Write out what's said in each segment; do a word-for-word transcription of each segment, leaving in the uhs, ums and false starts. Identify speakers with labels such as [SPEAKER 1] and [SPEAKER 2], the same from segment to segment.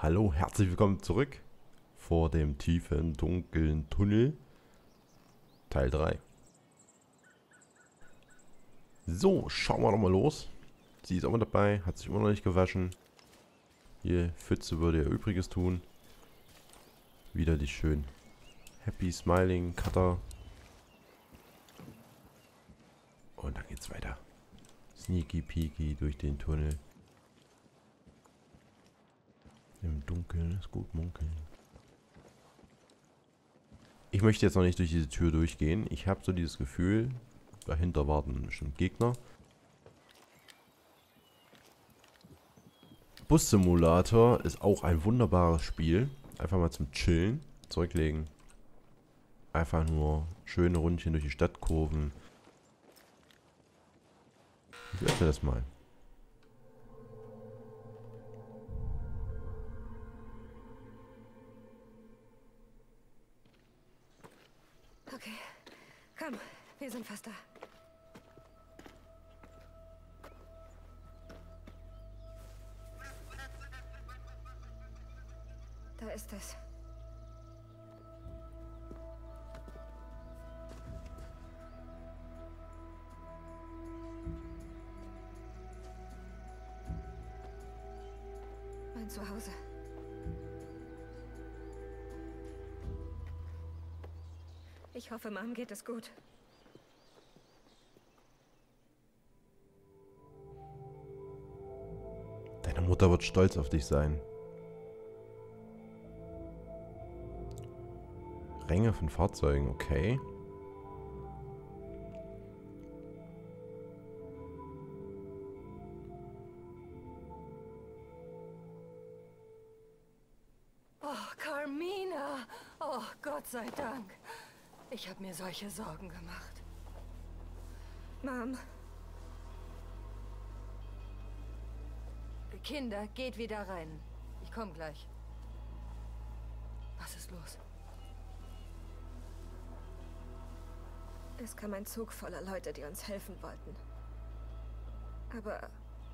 [SPEAKER 1] Hallo, herzlich willkommen zurück vor dem tiefen, dunklen Tunnel. Teil drei. So, schauen wir doch mal los. Sie ist auch mal dabei, hat sich immer noch nicht gewaschen. Hier, Pfütze würde ihr Übriges tun. Wieder die schön Happy Smiling Cutter. Und dann geht's weiter. Sneaky Peaky durch den Tunnel. Im Dunkeln ist gut munkeln. Ich möchte jetzt noch nicht durch diese Tür durchgehen. Ich habe so dieses Gefühl, dahinter warten bestimmt Gegner. Bus Simulator ist auch ein wunderbares Spiel. Einfach mal zum Chillen, zurücklegen. Einfach nur schöne Rundchen durch die Stadtkurven. Ich öffne das mal.
[SPEAKER 2] Okay, komm, wir sind fast da. Da ist es. Mein Zuhause. Ich hoffe, Mom geht es gut.
[SPEAKER 1] Deine Mutter wird stolz auf dich sein. Ränge von Fahrzeugen, okay.
[SPEAKER 2] Oh, Carmina! Oh, Gott sei Dank. Ich habe mir solche Sorgen gemacht. Mom. Kinder, geht wieder rein. Ich komme gleich. Was ist los? Es kam ein Zug voller Leute, die uns helfen wollten. Aber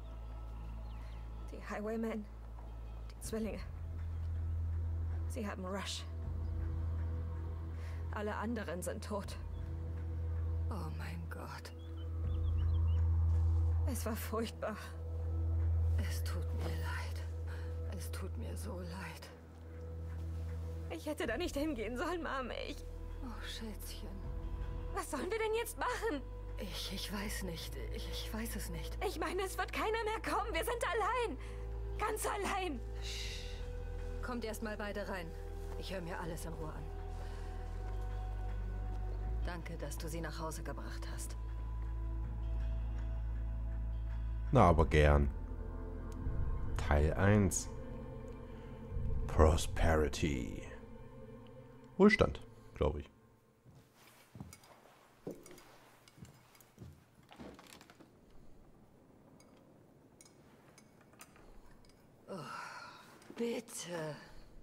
[SPEAKER 2] die Highwaymen, die Zwillinge, sie haben Rush. Alle anderen sind tot. Oh mein Gott. Es war furchtbar. Es tut mir leid. Es tut mir so leid. Ich hätte da nicht hingehen sollen, Mom. Ich... Oh, Schätzchen. Was sollen wir denn jetzt machen? Ich, ich weiß nicht. Ich, ich weiß es nicht. Ich meine, es wird keiner mehr kommen. Wir sind allein. Ganz allein. Sch. Kommt erst mal beide rein. Ich höre mir alles in Ruhe an. Danke, dass du sie nach Hause gebracht hast.
[SPEAKER 1] Na, aber gern. Teil eins. Prosperity. Wohlstand, glaube ich.
[SPEAKER 2] Oh, bitte.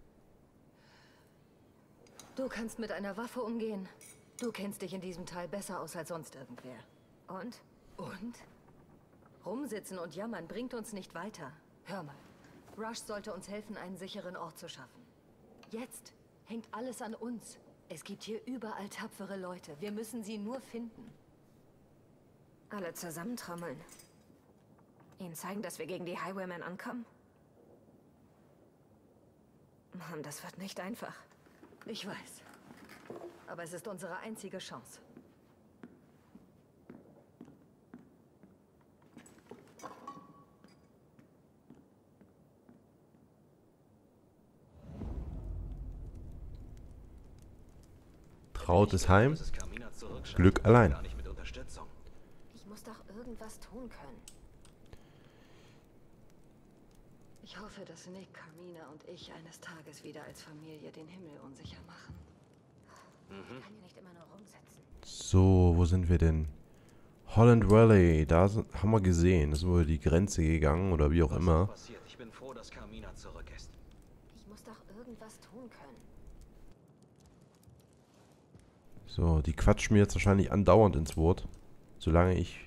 [SPEAKER 2] Du kannst mit einer Waffe umgehen. Du kennst dich in diesem Teil besser aus als sonst irgendwer. Und? Und? Rumsitzen und jammern bringt uns nicht weiter. Hör mal. Rush sollte uns helfen, einen sicheren Ort zu schaffen. Jetzt hängt alles an uns. Es gibt hier überall tapfere Leute. Wir müssen sie nur finden. Alle zusammentrommeln. Ihnen zeigen, dass wir gegen die Highwaymen ankommen? Mann, das wird nicht einfach. Ich weiß. Aber es ist unsere einzige Chance.
[SPEAKER 1] Trautes Heim, Glück allein.
[SPEAKER 2] Ich muss doch irgendwas tun können. Ich hoffe, dass Nick, Carmina und ich eines Tages wieder als Familie den Himmel unsicher machen. Ich kann hier nicht immer nur rumsitzen.
[SPEAKER 1] So, wo sind wir denn? Holland Valley, da sind, haben wir gesehen. Da sind wir über die Grenze gegangen oder wie auch immer.
[SPEAKER 3] Ich bin froh, dass Carmina zurück ist.
[SPEAKER 2] Ich muss doch irgendwas tun können.
[SPEAKER 1] So, die quatschen mir jetzt wahrscheinlich andauernd ins Wort. Solange ich...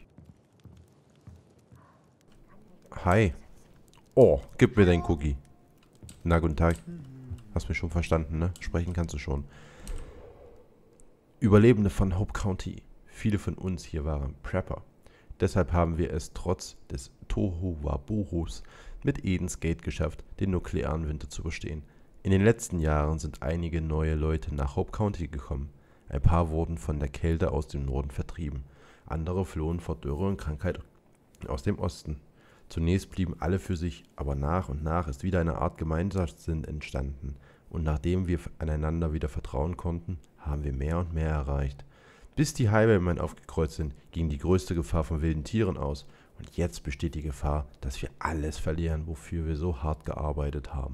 [SPEAKER 1] Hi. Oh, gib mir den Cookie. Na, guten Tag. Hast mich schon verstanden, ne? Sprechen kannst du schon. Überlebende von Hope County. Viele von uns hier waren Prepper. Deshalb haben wir es trotz des Tohuwabohus mit Eden's Gate geschafft, den nuklearen Winter zu überstehen. In den letzten Jahren sind einige neue Leute nach Hope County gekommen. Ein paar wurden von der Kälte aus dem Norden vertrieben. Andere flohen vor Dürre und Krankheit aus dem Osten. Zunächst blieben alle für sich, aber nach und nach ist wieder eine Art Gemeinschaftssinn entstanden. Und nachdem wir aneinander wieder vertrauen konnten, haben wir mehr und mehr erreicht. Bis die Highwaymen aufgekreuzt sind, ging die größte Gefahr von wilden Tieren aus. Und jetzt besteht die Gefahr, dass wir alles verlieren, wofür wir so hart gearbeitet haben.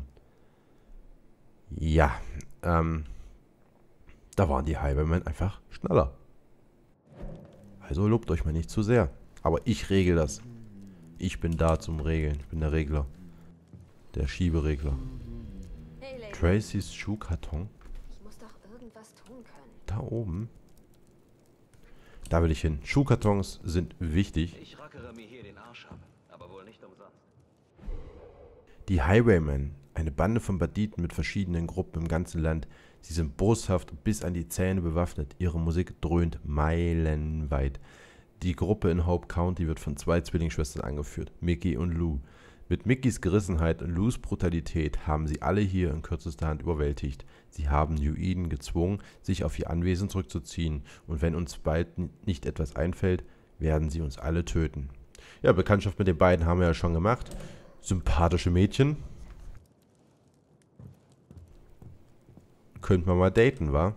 [SPEAKER 1] Ja, ähm, da waren die Highwaymen einfach schneller. Also lobt euch mal nicht zu sehr. Aber ich regel das. Ich bin da zum Regeln. Ich bin der Regler. Der Schieberegler.
[SPEAKER 2] Hey, Lady.
[SPEAKER 1] Tracys Schuhkarton.
[SPEAKER 2] Ich muss doch irgendwas tun können.
[SPEAKER 1] Da oben. Da will ich hin. Schuhkartons sind wichtig.
[SPEAKER 3] Ich rackere mir hier den Arsch ab, aber wohl nicht umsonst.
[SPEAKER 1] Die Highwaymen, eine Bande von Banditen mit verschiedenen Gruppen im ganzen Land. Sie sind boshaft bis an die Zähne bewaffnet. Ihre Musik dröhnt meilenweit. Die Gruppe in Hope County wird von zwei Zwillingsschwestern angeführt, Mickey und Lou. Mit Mickys Gerissenheit und Lou's Brutalität haben sie alle hier in kürzester Hand überwältigt. Sie haben New Eden gezwungen, sich auf ihr Anwesen zurückzuziehen. Und wenn uns bald nicht etwas einfällt, werden sie uns alle töten. Ja, Bekanntschaft mit den beiden haben wir ja schon gemacht. Sympathische Mädchen. Könnten wir mal daten, wa?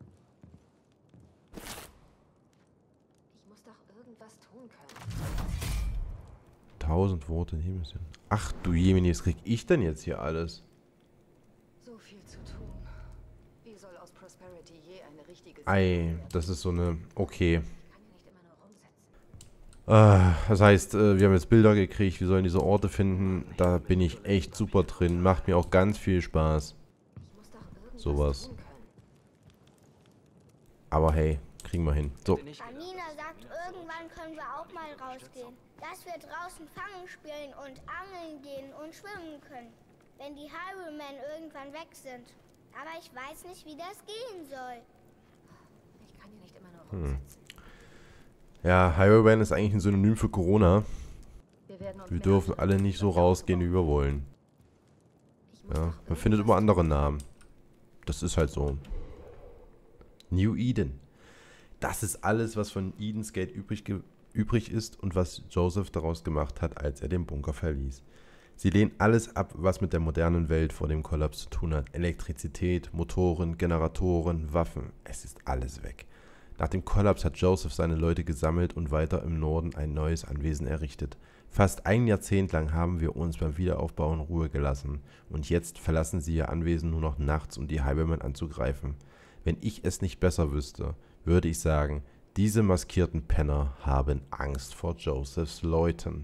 [SPEAKER 2] Ich muss doch irgendwas tun können.
[SPEAKER 1] Tausend Worte in Himmelsinn. Ach du Jemini, was krieg ich denn jetzt hier alles?
[SPEAKER 2] So viel zu tun. Wie soll aus Prosperity je eine richtige
[SPEAKER 1] Ei,
[SPEAKER 2] werden?
[SPEAKER 1] das ist so eine... Okay.
[SPEAKER 2] Ich kann ja nicht immer nur rumsitzen.
[SPEAKER 1] Äh, das heißt, äh, wir haben jetzt Bilder gekriegt, wir sollen diese Orte finden. Da bin ich echt super drin. Macht mir auch ganz viel Spaß.
[SPEAKER 2] Ich muss doch irgendwas
[SPEAKER 1] Sowas.
[SPEAKER 2] tun können.
[SPEAKER 1] Aber hey, kriegen wir hin. So,
[SPEAKER 4] Amina sagt, irgendwann können wir auch mal rausgehen. Dass wir draußen fangen spielen und angeln gehen und schwimmen können. Wenn die Highwaymen irgendwann weg sind. Aber ich weiß nicht, wie das gehen soll.
[SPEAKER 2] Ich kann ja nicht immer nur
[SPEAKER 1] Hm.
[SPEAKER 2] rumsitzen.
[SPEAKER 1] ja, Highwayman ist eigentlich ein Synonym für Corona.
[SPEAKER 2] Wir, werden uns
[SPEAKER 1] Wir
[SPEAKER 2] mehr
[SPEAKER 1] dürfen
[SPEAKER 2] anschauen,
[SPEAKER 1] alle nicht so
[SPEAKER 2] was wir
[SPEAKER 1] rausgehen, wie
[SPEAKER 2] aufbauen.
[SPEAKER 1] wir wollen.
[SPEAKER 2] Ich muss
[SPEAKER 1] Ja,
[SPEAKER 2] doch
[SPEAKER 1] man findet
[SPEAKER 2] irgendwas
[SPEAKER 1] immer andere
[SPEAKER 2] tun.
[SPEAKER 1] Namen. Das ist halt so. New Eden. Das ist alles, was von Eden's Gate übrig, ge übrig ist und was Joseph daraus gemacht hat, als er den Bunker verließ. Sie lehnen alles ab, was mit der modernen Welt vor dem Kollaps zu tun hat. Elektrizität, Motoren, Generatoren, Waffen. Es ist alles weg. Nach dem Kollaps hat Joseph seine Leute gesammelt und weiter im Norden ein neues Anwesen errichtet. Fast ein Jahrzehnt lang haben wir uns beim Wiederaufbau in Ruhe gelassen. Und jetzt verlassen sie ihr Anwesen nur noch nachts, um die Highwaymen anzugreifen. Wenn ich es nicht besser wüsste, würde ich sagen, diese maskierten Penner haben Angst vor Josephs Leuten.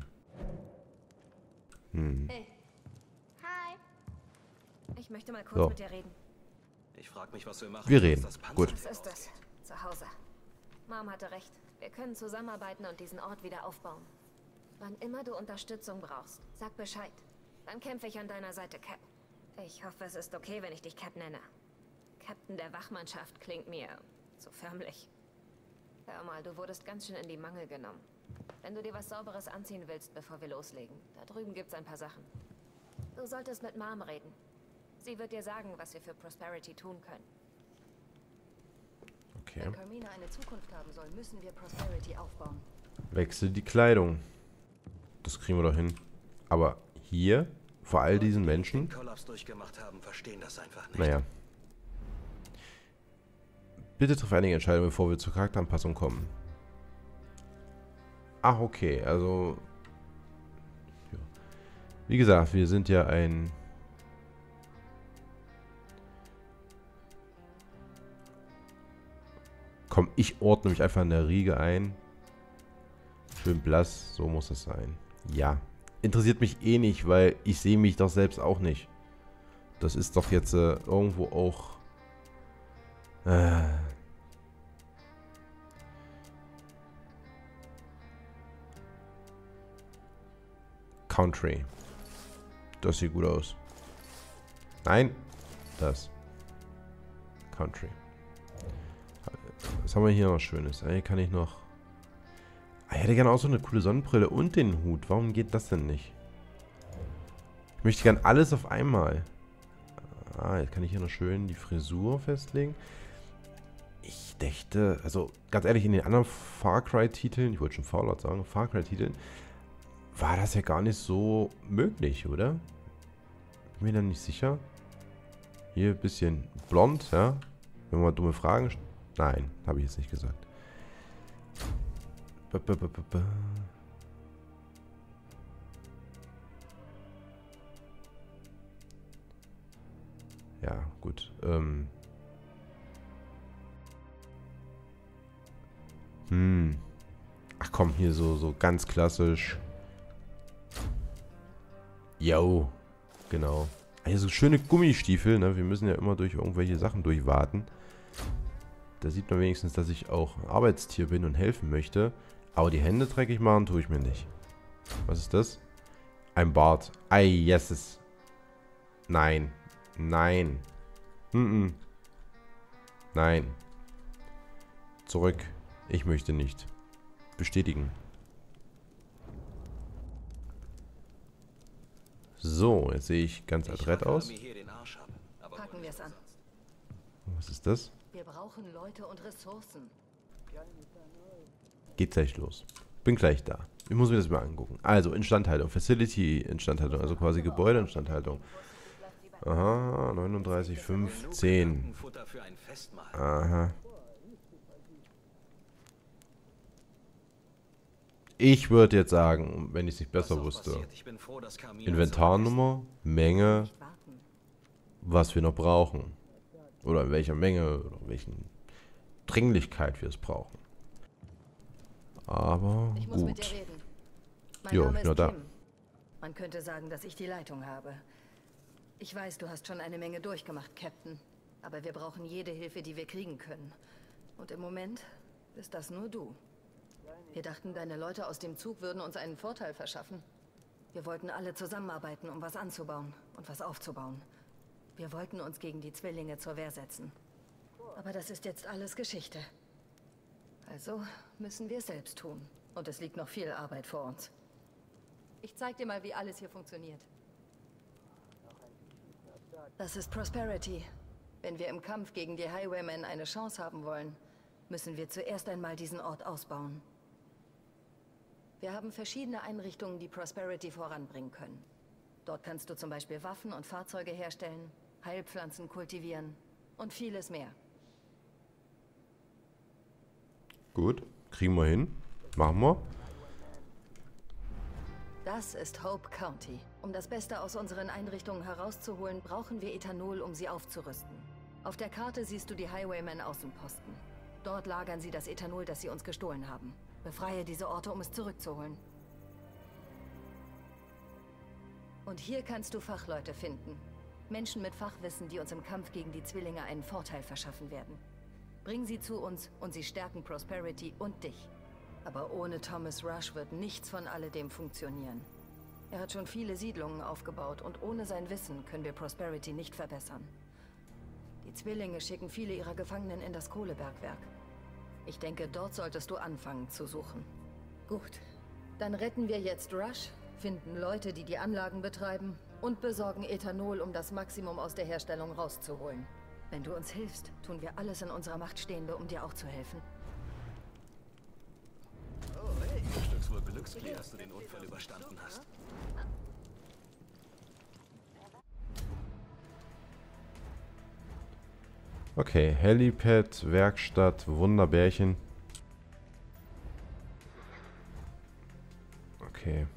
[SPEAKER 1] Hm.
[SPEAKER 2] Hey,
[SPEAKER 4] Hi.
[SPEAKER 2] ich möchte mal kurz
[SPEAKER 1] So.
[SPEAKER 2] mit dir reden.
[SPEAKER 3] Ich frage mich, was wir machen.
[SPEAKER 1] Wir
[SPEAKER 3] dass
[SPEAKER 1] reden.
[SPEAKER 3] das Panzer
[SPEAKER 1] Gut.
[SPEAKER 3] nicht
[SPEAKER 2] Was ist das? Zu Hause. Mom hatte recht. Wir können zusammenarbeiten und diesen Ort wieder aufbauen. Wann immer du Unterstützung brauchst, sag Bescheid. Dann kämpfe ich an deiner Seite, Cap. Ich hoffe, es ist okay, wenn ich dich Cap nenne. Captain der Wachmannschaft klingt mir zu förmlich. Hör mal, du wurdest ganz schön in die Mangel genommen. Wenn du dir was Sauberes anziehen willst, bevor wir loslegen, da drüben gibt's ein paar Sachen. Du solltest mit Mom reden. Sie wird dir sagen, was wir für Prosperity tun können.
[SPEAKER 1] Okay.
[SPEAKER 2] Wenn Carmina eine Zukunft haben soll, müssen wir Prosperity aufbauen.
[SPEAKER 1] Wechsel die Kleidung. Das kriegen wir doch hin. Aber hier, vor all diesen
[SPEAKER 3] Den
[SPEAKER 1] Menschen,
[SPEAKER 3] Kollaps durchgemacht haben, verstehen das einfach nicht.
[SPEAKER 1] naja. Bitte triff einige Entscheidungen, bevor wir zur Charakteranpassung kommen. Ach, okay, also... Ja. Wie gesagt, wir sind ja ein... Komm, ich ordne mich einfach in der Riege ein. Schön blass, so muss es sein. Ja. Interessiert mich eh nicht, weil ich sehe mich doch selbst auch nicht. Das ist doch jetzt äh, irgendwo auch... Äh. Country. Das sieht gut aus. Nein. Das. Country. Was haben wir hier noch Schönes? Hier kann ich noch... Ich hätte gerne auch so eine coole Sonnenbrille und den Hut. Warum geht das denn nicht? Ich möchte gerne alles auf einmal. Ah, jetzt kann ich hier noch schön die Frisur festlegen. Ich dächte, also ganz ehrlich, in den anderen Far Cry-Titeln, ich wollte schon Fallout sagen, Far Cry-Titeln, war das ja gar nicht so möglich, oder? Bin mir da nicht sicher. Hier ein bisschen blond, ja. Wenn man dumme Fragen... Nein, habe ich jetzt nicht gesagt. Ba, ba, ba, ba, ba. Ja, gut. Ähm. Hm. Ach komm, hier so, so ganz klassisch. Yo. Genau. Hier so schöne Gummistiefel, ne? Wir müssen ja immer durch irgendwelche Sachen durchwarten. Da sieht man wenigstens, dass ich auch ein Arbeitstier bin und helfen möchte. Aber die Hände dreckig machen tue ich mir nicht. Was ist das? Ein Bart. Ei, yes. Nein. Nein. Mm -mm. Nein. Zurück. Ich möchte nicht. Bestätigen. So, jetzt sehe ich ganz adrett aus.
[SPEAKER 2] Packen wir es an.
[SPEAKER 1] Was ist das?
[SPEAKER 2] Wir brauchen Leute und Ressourcen.
[SPEAKER 1] Geht gleich los. Bin gleich da. Ich muss mir das mal angucken. Also, Instandhaltung. Facility Instandhaltung. Also quasi Gebäudeinstandhaltung. Aha, neununddreißig, fünf, zehn. Aha. Ich würde jetzt sagen, wenn ich es nicht besser wusste. Inventarnummer, Menge, was wir noch brauchen. Oder in welcher Menge, oder in welchen Dringlichkeit wir es brauchen. Aber
[SPEAKER 2] Ich muss mit
[SPEAKER 1] gut.
[SPEAKER 2] dir reden. Mein
[SPEAKER 1] Jo,
[SPEAKER 2] Name
[SPEAKER 1] ich bin
[SPEAKER 2] ist
[SPEAKER 1] da.
[SPEAKER 2] Kim. Man könnte sagen, dass ich die Leitung habe. Ich weiß, du hast schon eine Menge durchgemacht, Captain. Aber wir brauchen jede Hilfe, die wir kriegen können. Und im Moment bist das nur du. Wir dachten, deine Leute aus dem Zug würden uns einen Vorteil verschaffen. Wir wollten alle zusammenarbeiten, um was anzubauen und was aufzubauen. Wir wollten uns gegen die Zwillinge zur Wehr setzen. Aber das ist jetzt alles Geschichte. Also müssen wir es selbst tun. Und es liegt noch viel Arbeit vor uns. Ich zeig dir mal, wie alles hier funktioniert. Das ist Prosperity. Wenn wir im Kampf gegen die Highwaymen eine Chance haben wollen, müssen wir zuerst einmal diesen Ort ausbauen. Wir haben verschiedene Einrichtungen, die Prosperity voranbringen können. Dort kannst du zum Beispiel Waffen und Fahrzeuge herstellen, Heilpflanzen kultivieren und vieles mehr.
[SPEAKER 1] Gut, kriegen wir hin. Machen wir.
[SPEAKER 2] Das ist Hope County. Um das Beste aus unseren Einrichtungen herauszuholen, brauchen wir Ethanol, um sie aufzurüsten. Auf der Karte siehst du die Highwaymen-Außenposten. Dort lagern sie das Ethanol, das sie uns gestohlen haben. Befreie diese Orte, um es zurückzuholen. Und hier kannst du Fachleute finden. Menschen mit Fachwissen, die uns im Kampf gegen die Zwillinge einen Vorteil verschaffen werden. Bring sie zu uns und sie stärken Prosperity und dich. Aber ohne Thomas Rush wird nichts von alledem funktionieren. Er hat schon viele Siedlungen aufgebaut und ohne sein Wissen können wir Prosperity nicht verbessern. Die Zwillinge schicken viele ihrer Gefangenen in das Kohlebergwerk. Ich denke, dort solltest du anfangen zu suchen. Gut, dann retten wir jetzt Rush, finden Leute, die die Anlagen betreiben und besorgen Ethanol, um das Maximum aus der Herstellung rauszuholen. Wenn du uns hilfst, tun wir alles in unserer Macht Stehende, um dir auch zu helfen.
[SPEAKER 3] Oh, hey, du stückst wohl Glücksklee, dass du den Unfall überstanden hast.
[SPEAKER 1] Okay, Helipad, Werkstatt, Wunderbärchen. Okay.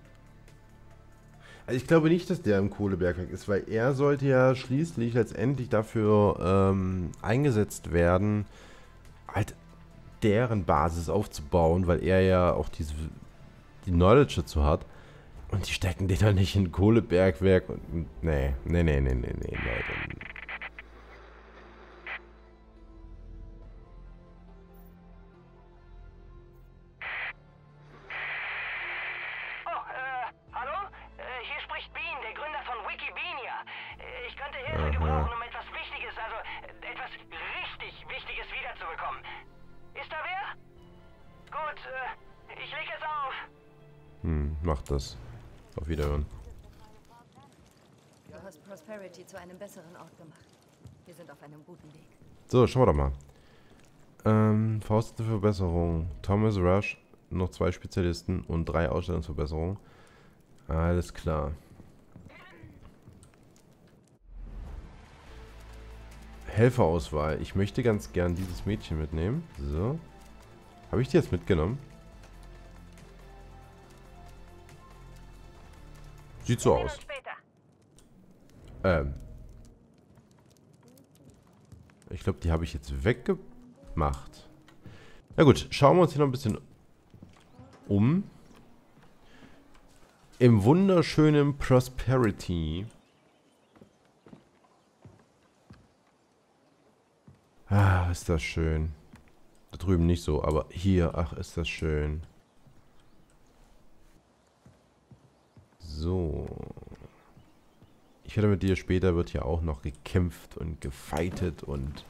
[SPEAKER 1] Also ich glaube nicht, dass der im Kohlebergwerk ist, weil er sollte ja schließlich letztendlich dafür ähm, eingesetzt werden, halt deren Basis aufzubauen, weil er ja auch diese die Knowledge dazu hat. Und die stecken den dann nicht in ein Kohlebergwerk. Und, nee, nee, nee, nee, nee, nee, Leute.
[SPEAKER 5] Äh, ich leg es auf.
[SPEAKER 1] Hm, mach das. Auf Wiederhören.
[SPEAKER 2] Du hast Prosperity zu einem besseren Ort gemacht. Wir sind auf einem guten Weg.
[SPEAKER 1] So, schauen wir doch mal. Ähm, Faustete Verbesserung. Thomas Rush, noch zwei Spezialisten und drei Ausstellungsverbesserungen. Alles klar. Helferauswahl. Ich möchte ganz gern dieses Mädchen mitnehmen. So. Habe ich die jetzt mitgenommen? Sieht so aus. Ähm. Ich glaube, die habe ich jetzt weggemacht. Na gut, schauen wir uns hier noch ein bisschen um. Im wunderschönen Prosperity. Ah, ist das schön. Da drüben nicht so, aber hier, ach, ist das schön. So. Ich werde mit dir später, wird ja auch noch gekämpft und gefightet und...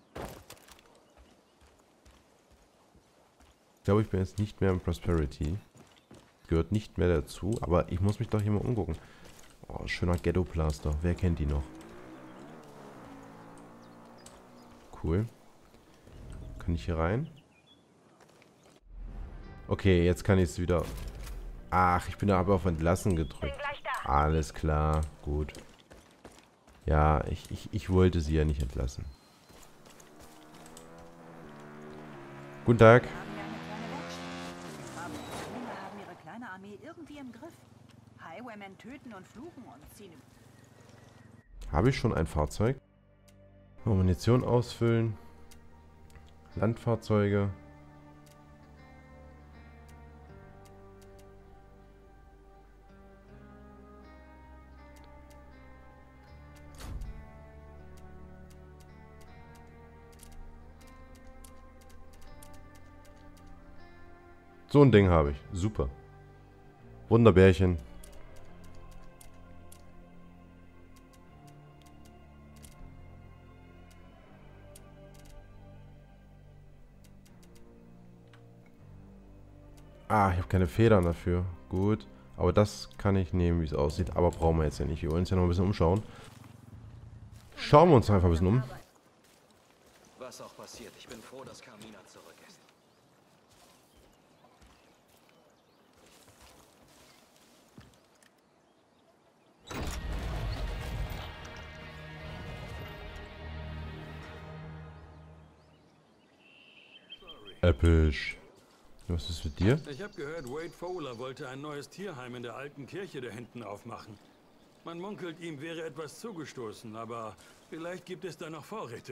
[SPEAKER 1] Ich glaube, ich bin jetzt nicht mehr im Prosperity. Gehört nicht mehr dazu, aber ich muss mich doch hier mal umgucken. Oh, schöner Ghetto-Plaster. Wer kennt die noch? Cool. Kann ich hier rein? Okay, jetzt kann ich es wieder... Ach, ich bin da aber auf Entlassen gedrückt. Alles klar, gut. Ja, ich, ich, ich wollte sie ja nicht entlassen. Guten Tag.
[SPEAKER 6] haben ihre kleine Armee irgendwie im Griff. Highwaymen töten und fluchen und ziehen.
[SPEAKER 1] Habe ich schon ein Fahrzeug? Oh, Munition ausfüllen. Landfahrzeuge. So ein Ding habe ich. Super. Wunderbärchen. Ah, ich habe keine Federn dafür. Gut. Aber das kann ich nehmen, wie es aussieht. Aber brauchen wir jetzt ja nicht. Wir wollen uns ja noch ein bisschen umschauen. Schauen wir uns einfach ein bisschen um.
[SPEAKER 3] Was auch passiert, ich bin froh, dass Carmina zurück ist.
[SPEAKER 1] Episch. Was ist mit dir?
[SPEAKER 7] Ich habe gehört, Wade Fowler wollte ein neues Tierheim in der alten Kirche da hinten aufmachen. Man munkelt, ihm wäre etwas zugestoßen, aber vielleicht gibt es da noch Vorräte.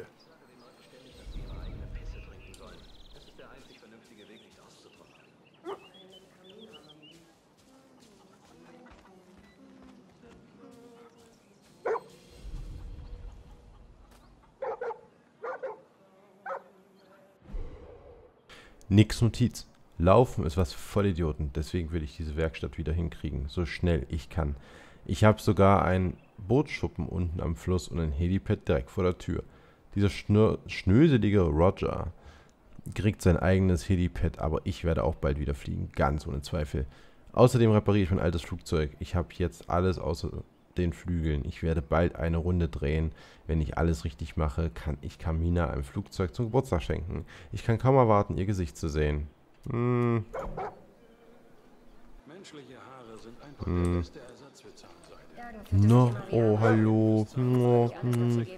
[SPEAKER 1] Nix Notiz. Laufen ist was für Vollidioten. Deswegen will ich diese Werkstatt wieder hinkriegen. So schnell ich kann. Ich habe sogar einen Bootsschuppen unten am Fluss und ein Helipad direkt vor der Tür. Dieser schnö schnöselige Roger kriegt sein eigenes Helipad, aber ich werde auch bald wieder fliegen. Ganz ohne Zweifel. Außerdem repariere ich mein altes Flugzeug. Ich habe jetzt alles außer den Flügeln. Ich werde bald eine Runde drehen. Wenn ich alles richtig mache, kann ich Carmina ein Flugzeug zum Geburtstag schenken. Ich kann kaum erwarten, ihr Gesicht zu sehen. Hm.
[SPEAKER 7] Menschliche Haare sind einfach der beste Ersatz für Zahnseide.
[SPEAKER 1] No, oh, hallo. No, hm.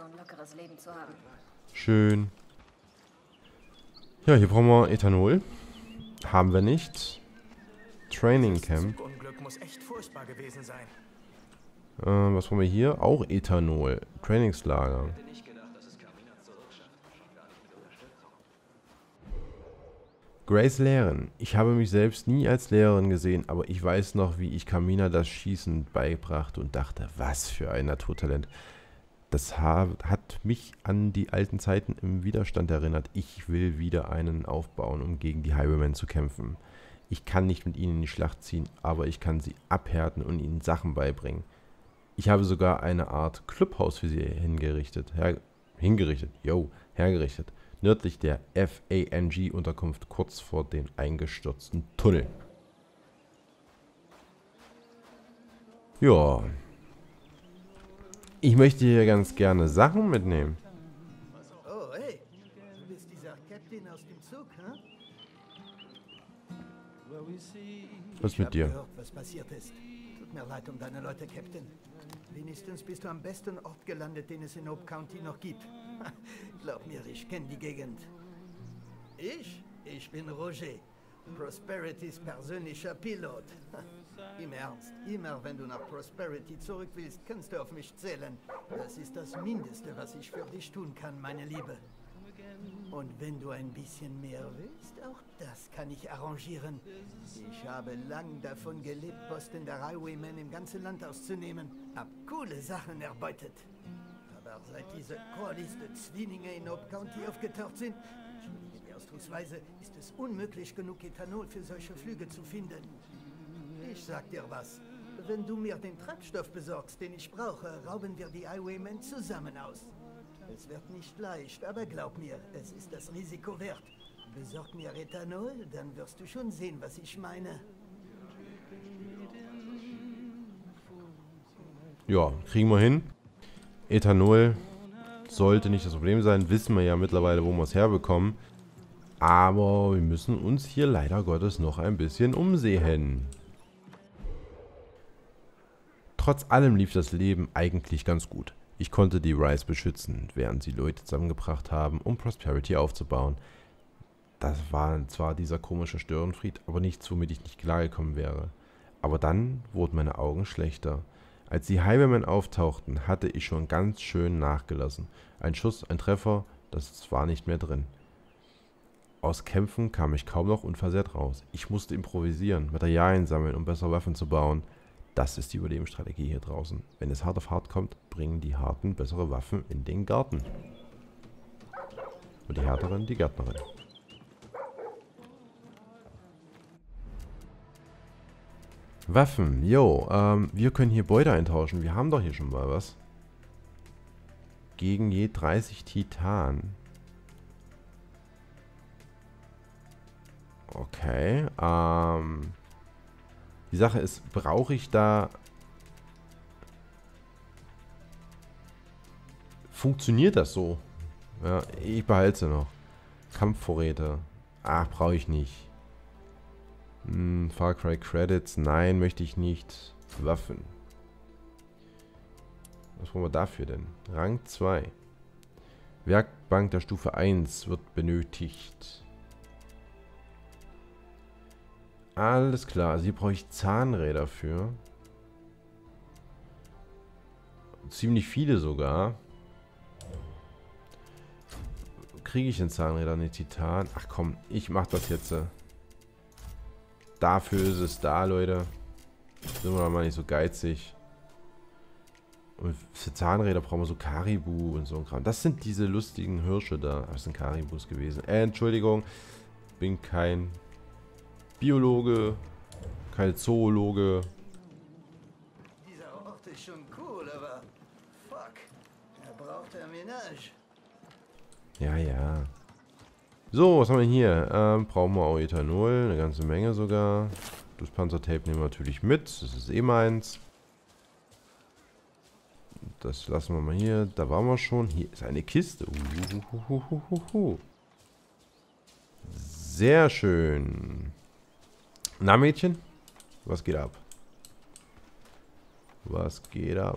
[SPEAKER 1] Schön. Ja, hier brauchen wir Ethanol. Haben wir nicht. Training Camp.
[SPEAKER 5] Unglück muss echt furchtbar gewesen sein.
[SPEAKER 1] Äh, was brauchen wir hier? Auch Ethanol. Trainingslager. Grace lehren. Ich habe mich selbst nie als Lehrerin gesehen, aber ich weiß noch, wie ich Carmina das Schießen beibrachte und dachte, was für ein Naturtalent. Das hat mich an die alten Zeiten im Widerstand erinnert. Ich will wieder einen aufbauen, um gegen die Highwaymen zu kämpfen. Ich kann nicht mit ihnen in die Schlacht ziehen, aber ich kann sie abhärten und ihnen Sachen beibringen. Ich habe sogar eine Art Clubhaus für sie hingerichtet. Her hingerichtet, yo, hergerichtet. nördlich der F A N G-Unterkunft kurz vor den eingestürzten Tunnel. Ja. Ich möchte hier ganz gerne Sachen mitnehmen.
[SPEAKER 5] Oh, hey. Du bist dieser Captain aus dem Zug, hm?
[SPEAKER 1] Was ist mit dir?
[SPEAKER 5] Ich hab gehört, was passiert ist. Tut mir leid um deine Leute, Captain. Wenigstens bist du am besten Ort gelandet, den es in Hope County noch gibt. Glaub mir, ich kenne die Gegend. Ich? Ich bin Roger. Prosperities persönlicher Pilot. Im Ernst, immer wenn du nach Prosperity zurück willst, kannst du auf mich zählen. Das ist das Mindeste, was ich für dich tun kann, meine Liebe. Und wenn du ein bisschen mehr willst, auch das kann ich arrangieren. Ich habe lang davon gelebt, Posten der Highwaymen im ganzen Land auszunehmen. Hab coole Sachen erbeutet. Aber seit diese Chorliste Zwillinge in Hope County aufgetaucht sind, entschuldige die Ausdrucksweise, ist es unmöglich genug Ethanol für solche Flüge zu finden. Ich sag dir was. Wenn du mir den Treibstoff besorgst, den ich brauche, rauben wir die Highwaymen zusammen aus. Es wird nicht leicht, aber glaub mir, es ist das Risiko wert. Besorg mir Ethanol, dann wirst du schon sehen, was ich meine.
[SPEAKER 1] Ja, kriegen wir hin. Ethanol sollte nicht das Problem sein. Wissen wir ja mittlerweile, wo wir es herbekommen. Aber wir müssen uns hier leider Gottes noch ein bisschen umsehen. Trotz allem lief das Leben eigentlich ganz gut. Ich konnte die Rise beschützen, während sie Leute zusammengebracht haben, um Prosperity aufzubauen. Das war zwar dieser komische Störenfried, aber nichts, womit ich nicht klargekommen wäre. Aber dann wurden meine Augen schlechter. Als die Highwaymen auftauchten, hatte ich schon ganz schön nachgelassen. Ein Schuss, ein Treffer, das war nicht mehr drin. Aus Kämpfen kam ich kaum noch unversehrt raus. Ich musste improvisieren, Materialien sammeln, um bessere Waffen zu bauen. Das ist die Überlebensstrategie hier draußen. Wenn es hart auf hart kommt, bringen die Harten bessere Waffen in den Garten. Und die Härteren die Gärtnerin. Waffen, jo, ähm, wir können hier Beute eintauschen. Wir haben doch hier schon mal was. Gegen je dreißig Titan. Okay, ähm... die Sache ist, brauche ich da... Funktioniert das so? Ja, ich behalte sie noch. Kampfvorräte. Ach, brauche ich nicht. Hm, Far Cry Credits. Nein, möchte ich nicht. Waffen. Was brauchen wir dafür denn? Rang zwei. Werkbank der Stufe eins wird benötigt. Alles klar. Also hier brauche ich Zahnräder für. Ziemlich viele sogar. Kriege ich den Zahnräder nicht Titan? Ach komm, ich mache das jetzt. Dafür ist es da, Leute. Sind wir doch mal nicht so geizig. Und für Zahnräder brauchen wir so Karibu und so ein Kram. Das sind diese lustigen Hirsche da. Das sind Karibus gewesen. Äh, Entschuldigung. Bin kein Biologe. Kein Zoologe.
[SPEAKER 5] Dieser Ort ist schon cool, aber fuck. Er braucht ein Menage.
[SPEAKER 1] Ja, ja. So, was haben wir hier? Ähm, brauchen wir auch Ethanol. Eine ganze Menge sogar. Das Panzertape nehmen wir natürlich mit. Das ist eh meins. Das lassen wir mal hier. Da waren wir schon. Hier ist eine Kiste. Uhuhuhuhuhu. Sehr schön. Na, Mädchen? Was geht ab? Was geht ab?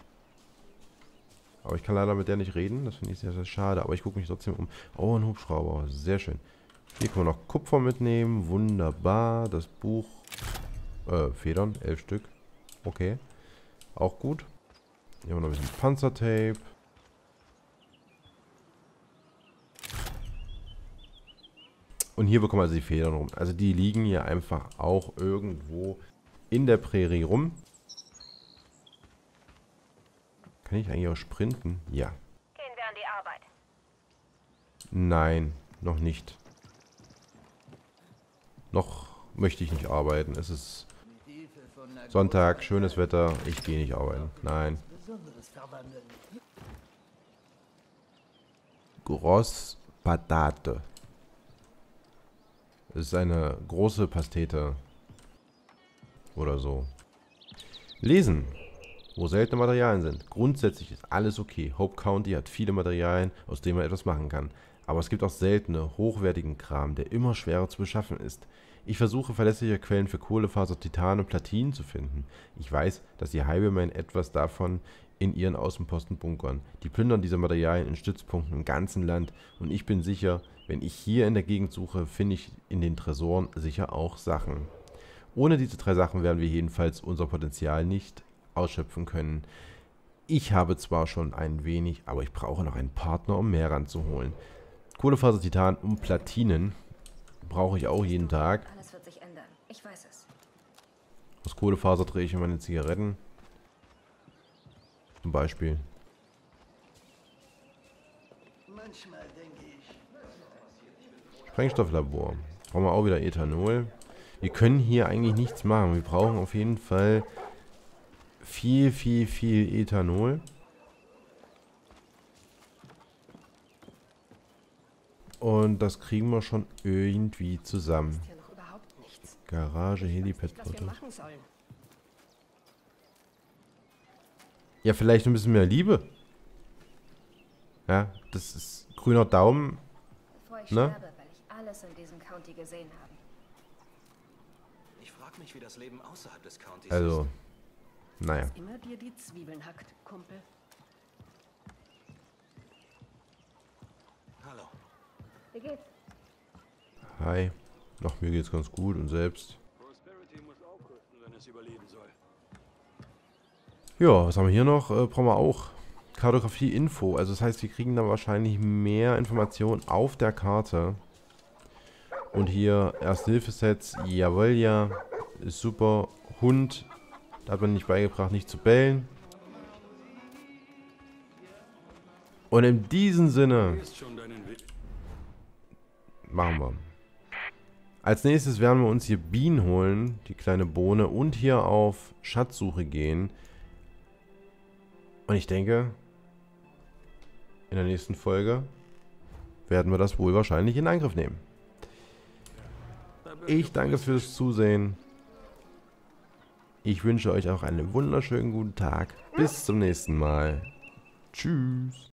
[SPEAKER 1] Aber ich kann leider mit der nicht reden. Das finde ich sehr, sehr schade. Aber ich gucke mich trotzdem um. Oh, ein Hubschrauber. Sehr schön. Hier können wir noch Kupfer mitnehmen. Wunderbar. Das Buch. Äh, Federn. Elf Stück. Okay. Auch gut. Hier haben wir noch ein bisschen Panzertape. Und hier bekommen wir also die Federn rum. Also die liegen hier einfach auch irgendwo in der Prärie rum. Kann ich eigentlich auch sprinten? Ja.
[SPEAKER 8] Gehen wir an die Arbeit.
[SPEAKER 1] Nein, noch nicht. Noch möchte ich nicht arbeiten. Es ist Sonntag, schönes Wetter. Ich gehe nicht arbeiten. Nein. Gross Patate. Es ist eine große Pastete. Oder so. Lesen. Wo seltene Materialien sind. Grundsätzlich ist alles okay. Hope County hat viele Materialien, aus denen man etwas machen kann. Aber es gibt auch seltene, hochwertigen Kram, der immer schwerer zu beschaffen ist. Ich versuche verlässliche Quellen für Kohlefaser, Titan und Platinen zu finden. Ich weiß, dass die Highwaymen etwas davon in ihren Außenposten bunkern. Die plündern diese Materialien in Stützpunkten im ganzen Land. Und ich bin sicher, wenn ich hier in der Gegend suche, finde ich in den Tresoren sicher auch Sachen. Ohne diese drei Sachen werden wir jedenfalls unser Potenzial nicht ausschöpfen können. Ich habe zwar schon ein wenig, aber ich brauche noch einen Partner, um mehr ranzuholen. Kohlefaser, Titan und Platinen brauche ich auch jeden Tag.
[SPEAKER 2] Alles wird sich ändern. Ich weiß es.
[SPEAKER 1] Aus Kohlefaser drehe ich in meine Zigaretten. Zum Beispiel.
[SPEAKER 5] Manchmal denke ich.
[SPEAKER 1] Sprengstofflabor. Brauchen wir auch wieder Ethanol. Wir können hier eigentlich nichts machen. Wir brauchen auf jeden Fall viel, viel, viel Ethanol. Und das kriegen wir schon irgendwie zusammen.
[SPEAKER 2] Hier noch überhaupt nichts.
[SPEAKER 1] Garage,
[SPEAKER 2] Was wir
[SPEAKER 1] Helipad-Porte.
[SPEAKER 2] machen sollen.
[SPEAKER 1] Ja, vielleicht ein bisschen mehr Liebe. Ja, das ist grüner Daumen.
[SPEAKER 2] Bevor ich
[SPEAKER 1] Ne?
[SPEAKER 2] sterbe, will ich alles in diesem County gesehen haben.
[SPEAKER 3] Ich frage mich, wie das Leben außerhalb des Countys
[SPEAKER 1] Also,
[SPEAKER 3] ist.
[SPEAKER 1] naja.
[SPEAKER 6] Was immer dir die Zwiebeln hackt, Kumpel.
[SPEAKER 3] Hallo.
[SPEAKER 2] Wie geht's?
[SPEAKER 1] Hi. Ach, mir geht's ganz gut und selbst.
[SPEAKER 7] Prosperity muss aufrüsten, wenn es überleben soll.
[SPEAKER 1] Ja, was haben wir hier noch? Äh, brauchen wir auch Kartografie-Info. Also das heißt, wir kriegen dann wahrscheinlich mehr Informationen auf der Karte. Und hier Erste-Hilfe-Sets. Jawohl, ja. Ist super. Hund. Da hat man nicht beigebracht, nicht zu bellen. Und in diesem Sinne
[SPEAKER 7] Ist schon deinen Weg.
[SPEAKER 1] machen wir. Als nächstes werden wir uns hier Bienen holen, die kleine Bohne, und hier auf Schatzsuche gehen. Und ich denke, in der nächsten Folge werden wir das wohl wahrscheinlich in Angriff nehmen. Ich danke fürs Zusehen. Ich wünsche euch auch einen wunderschönen guten Tag. Bis zum nächsten Mal. Tschüss.